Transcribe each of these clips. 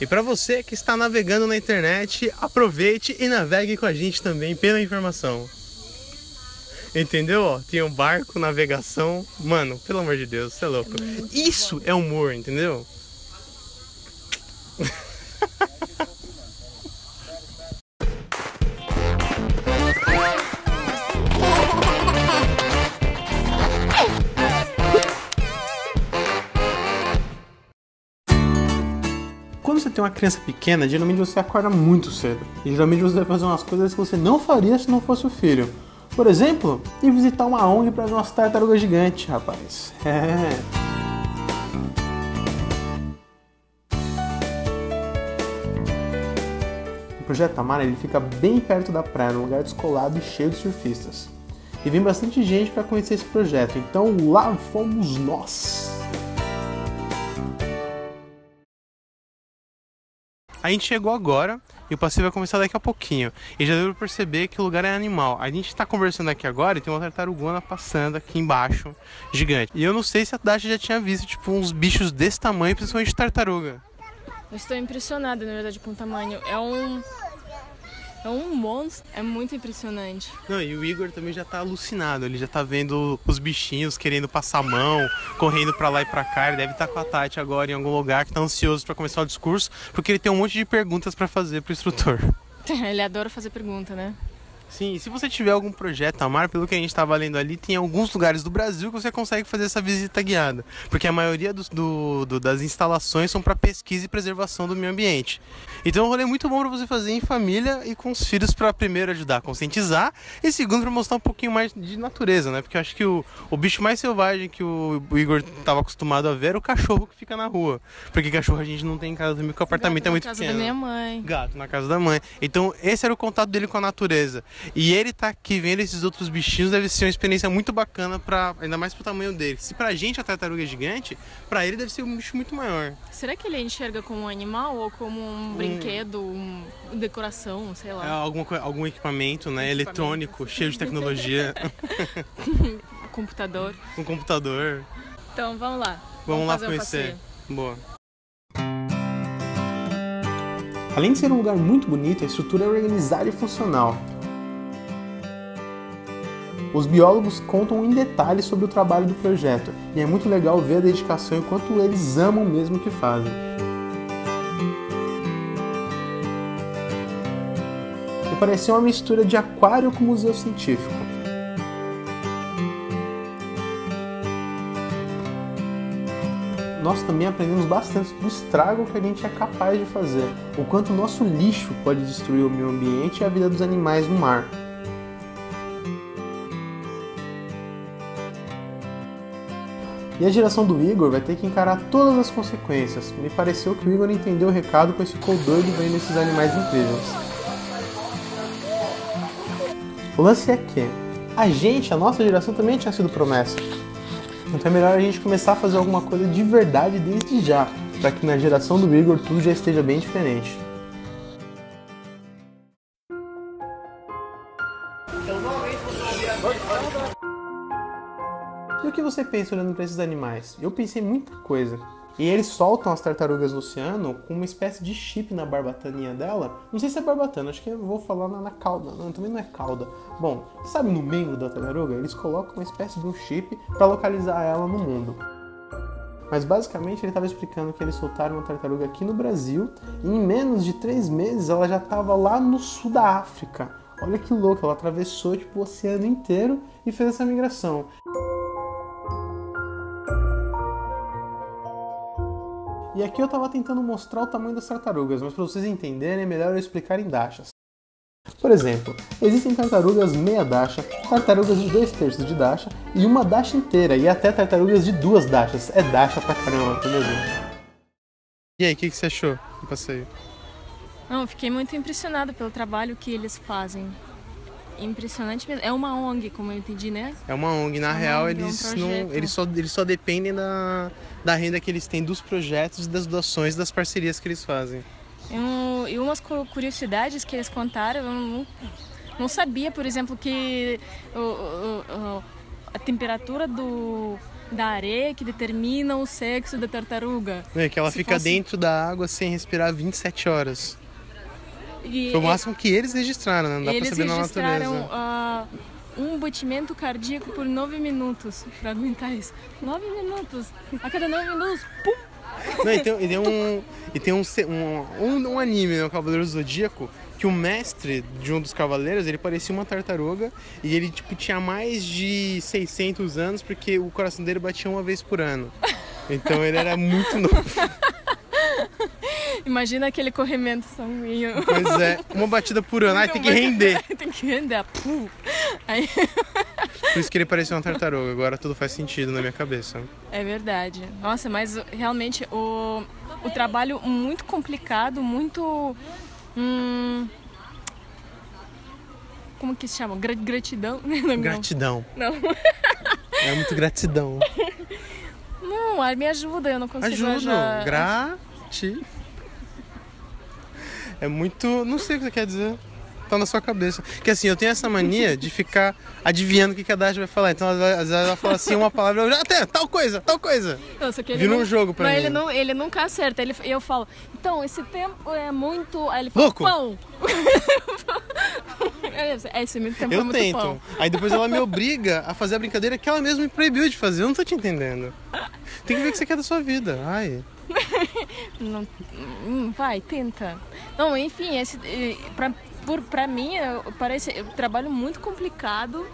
E para você que está navegando na internet, aproveite e navegue com a gente também pela informação. Entendeu? Ó, tem um barco, navegação. Mano, pelo amor de Deus, você é louco. Isso é humor, entendeu? Quando você tem uma criança pequena, geralmente você acorda muito cedo. E geralmente você vai fazer umas coisas que você não faria se não fosse o filho. Por exemplo, ir visitar uma ONG para ver umas tartarugas gigantes, rapaz. O Projeto Tamar, ele fica bem perto da praia, num lugar descolado e cheio de surfistas. E vem bastante gente para conhecer esse projeto, então lá fomos nós! A gente chegou agora e o passeio vai começar daqui a pouquinho. E já deu pra perceber que o lugar é animal. A gente tá conversando aqui agora e tem uma tartarugona passando aqui embaixo, gigante. E eu não sei se a Dasha já tinha visto, tipo, uns bichos desse tamanho, principalmente tartaruga. Eu estou impressionada, na verdade, com o tamanho. É um monstro, é muito impressionante. Não, e o Igor também já tá alucinado, ele já tá vendo os bichinhos querendo passar a mão, correndo pra lá e pra cá. Ele deve estar com a Tati agora em algum lugar que tá ansioso pra começar o discurso, porque ele tem um monte de perguntas pra fazer pro instrutor. Ele adora fazer pergunta, né? Sim, e se você tiver algum projeto, Tamar, pelo que a gente estava lendo ali, tem alguns lugares do Brasil que você consegue fazer essa visita guiada. Porque a maioria das instalações são para pesquisa e preservação do meio ambiente. Então é um rolê muito bom para você fazer em família e com os filhos, para primeiro ajudar a conscientizar e segundo para mostrar um pouquinho mais de natureza, né? Porque eu acho que o bicho mais selvagem que o Igor estava acostumado a ver era o cachorro que fica na rua. Porque cachorro a gente não tem em casa também, porque o apartamento é muito pequeno. Na casa da minha mãe. Gato na casa da mãe. Então esse era o contato dele com a natureza. E ele tá aqui vendo esses outros bichinhos, deve ser uma experiência muito bacana, ainda mais pro tamanho dele. Se pra gente a tartaruga é gigante, pra ele deve ser um bicho muito maior. Será que ele enxerga como um animal ou como um brinquedo, uma decoração, sei lá? Algum equipamento, né? Eletrônico, cheio de tecnologia. Computador. Um computador. Então vamos lá. Vamos lá conhecer. Boa. Além de ser um lugar muito bonito, a estrutura é organizada e funcional. Os biólogos contam em detalhes sobre o trabalho do projeto, e é muito legal ver a dedicação e o quanto eles amam mesmo o que fazem. E parecia uma mistura de aquário com museu científico. Nós também aprendemos bastante do estrago que a gente é capaz de fazer, o quanto o nosso lixo pode destruir o meio ambiente e a vida dos animais no mar. E a geração do Igor vai ter que encarar todas as consequências. Me pareceu que o Igor entendeu o recado, pois ficou doido vendo esses animais incríveis. O lance é que a nossa geração também tinha sido promessa. Então é melhor a gente começar a fazer alguma coisa de verdade desde já, para que na geração do Igor tudo já esteja bem diferente. E o que você pensa olhando para esses animais? Eu pensei muita coisa. E eles soltam as tartarugas no oceano com uma espécie de chip na barbataninha dela. Não sei se é barbatana, acho que eu vou falar na cauda. Não, também não é cauda. Bom, sabe no membro da tartaruga? Eles colocam uma espécie de um chip para localizar ela no mundo. Mas basicamente ele estava explicando que eles soltaram uma tartaruga aqui no Brasil e em menos de 3 meses ela já estava lá no sul da África. Olha que louco, ela atravessou tipo, o oceano inteiro e fez essa migração. E aqui eu estava tentando mostrar o tamanho das tartarugas, mas para vocês entenderem é melhor eu explicar em dachas. Por exemplo, existem tartarugas meia dacha, tartarugas de 2/3 de dacha e uma dacha inteira, e até tartarugas de 2 dachas. É dacha pra caramba, entendeu? E aí, o que você achou do passeio? Não, fiquei muito impressionada pelo trabalho que eles fazem. Impressionante mesmo. É uma ONG, como eu entendi, né? É uma ONG. Na real, eles só dependem da renda que eles têm dos projetos, das doações, das parcerias que eles fazem. E umas curiosidades que eles contaram, eu não sabia, por exemplo, que a temperatura da areia que determinam o sexo da tartaruga. É que ela Se fica fosse- dentro da água sem respirar 27 horas. E Foi o máximo que eles registraram, né? Não dá pra eles saber na registraram natureza. um batimento cardíaco por 9 minutos pra aguentar isso. 9 minutos. A cada 9 minutos, pum! Não, e tem um anime, né, o Cavaleiro do Zodíaco, que o mestre de um dos cavaleiros, ele parecia uma tartaruga e ele tipo tinha mais de 600 anos porque o coração dele batia uma vez por ano. Então ele era muito novo. Imagina aquele corrimento sanguíneo. Pois é, uma batida por ano. Ai, tem que render. Tem que render. Pum. Aí... Por isso que ele parecia uma tartaruga. Agora tudo faz sentido na minha cabeça. É verdade. Nossa, mas realmente o trabalho muito complicado, muito... como que se chama? Gratidão? Gratidão. Não. É muito gratidão. Não, me ajuda, eu não consigo Ajudo. achar... É muito... Não sei o que você quer dizer. Tá na sua cabeça. Que assim, eu tenho essa mania de ficar adivinhando o que a Dash vai falar. Então, às vezes ela fala assim uma palavra, eu já até, tal coisa, tal coisa. Não, só que ele Vira um não- jogo pra mas mim. ele nunca acerta. Eu falo, então, esse tempo é muito... Aí ele fala, Louco. pão. Esse tempo é Eu muito tento. pão. Aí depois ela me obriga a fazer a brincadeira que ela mesma me proibiu de fazer. Eu não tô te entendendo. Tem que ver o que você quer da sua vida. Ai. Não, vai, tenta. Não, enfim, pra mim parece um trabalho muito complicado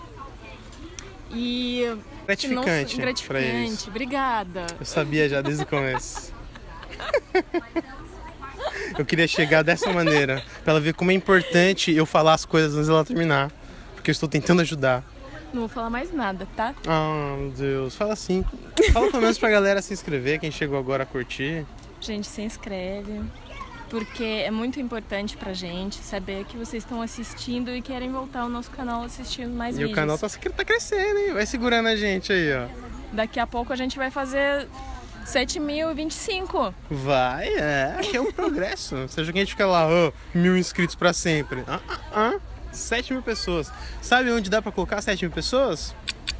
e Gratificante pra eles. gratificante. Obrigada. Eu sabia já desde o começo. Eu queria chegar dessa maneira, pra ela ver como é importante eu falar as coisas antes dela terminar. Porque eu estou tentando ajudar. Não vou falar mais nada, tá? Ah, meu Deus. Fala assim. Fala pelo menos pra galera se inscrever, quem chegou agora a curtir. Gente, se inscreve, porque é muito importante pra gente saber que vocês estão assistindo e querem voltar ao nosso canal assistindo mais E vídeos. o canal tá crescendo, hein? Vai segurando a gente aí, ó. Daqui a pouco a gente vai fazer 7.025. Vai, que é um progresso. Seja que a gente fica lá, 1.000 inscritos pra sempre. 7.000 pessoas. Sabe onde dá pra colocar 7.000 pessoas?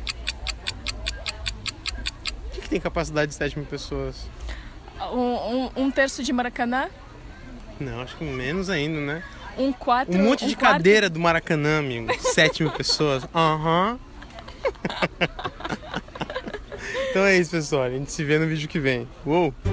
O que tem capacidade de 7.000 pessoas? Um terço de Maracanã, Não, acho que menos ainda, né? um quarto... Um monte de quarto- cadeira do Maracanã, amigo. 7.000 pessoas. Aham. Então é isso, pessoal. A gente se vê no vídeo que vem. Uou!